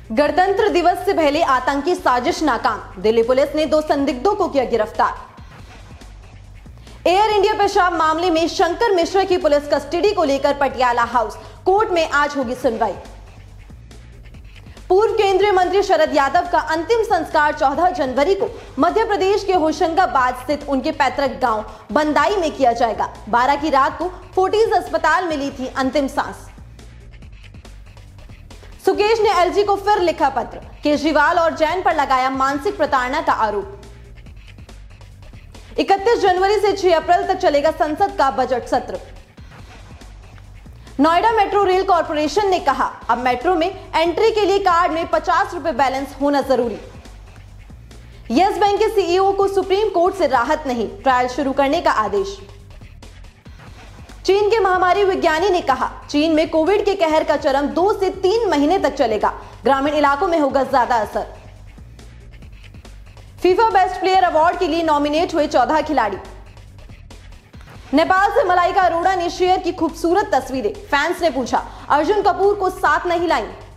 गणतंत्र दिवस से पहले आतंकी साजिश नाकाम, दिल्ली पुलिस ने 2 संदिग्धों को किया गिरफ्तार। एयर इंडिया पेशाब मामले में शंकर मिश्रा की पुलिस कस्टडी को लेकर पटियाला हाउस कोर्ट में आज होगी सुनवाई। पूर्व केंद्रीय मंत्री शरद यादव का अंतिम संस्कार 14 जनवरी को मध्य प्रदेश के होशंगाबाद स्थित उनके पैतृक गांव बंदाई में किया जाएगा। 12 की रात को फोर्टिज अस्पताल में ली थी अंतिम सांस। सुकेश ने एलजी को फिर लिखा पत्र, केजरीवाल और जैन पर लगाया मानसिक प्रताड़ना का आरोप। 31 जनवरी से 6 अप्रैल तक चलेगा संसद का बजट सत्र। नोएडा मेट्रो रेल कॉर्पोरेशन ने कहा, अब मेट्रो में एंट्री के लिए कार्ड में 50 रुपए बैलेंस होना जरूरी। यस बैंक के सीईओ को सुप्रीम कोर्ट से राहत नहीं, ट्रायल शुरू करने का आदेश। चीन के महामारी विज्ञानी ने कहा, चीन में कोविड के कहर का चरम 2 से 3 महीने तक चलेगा, ग्रामीण इलाकों में होगा ज्यादा असर। फीफा बेस्ट प्लेयर अवार्ड के लिए नॉमिनेट हुए 14 खिलाड़ी। नेपाल से मलाइका अरोड़ा ने शेयर की खूबसूरत तस्वीरें, फैंस ने पूछा अर्जुन कपूर को साथ नहीं लाई।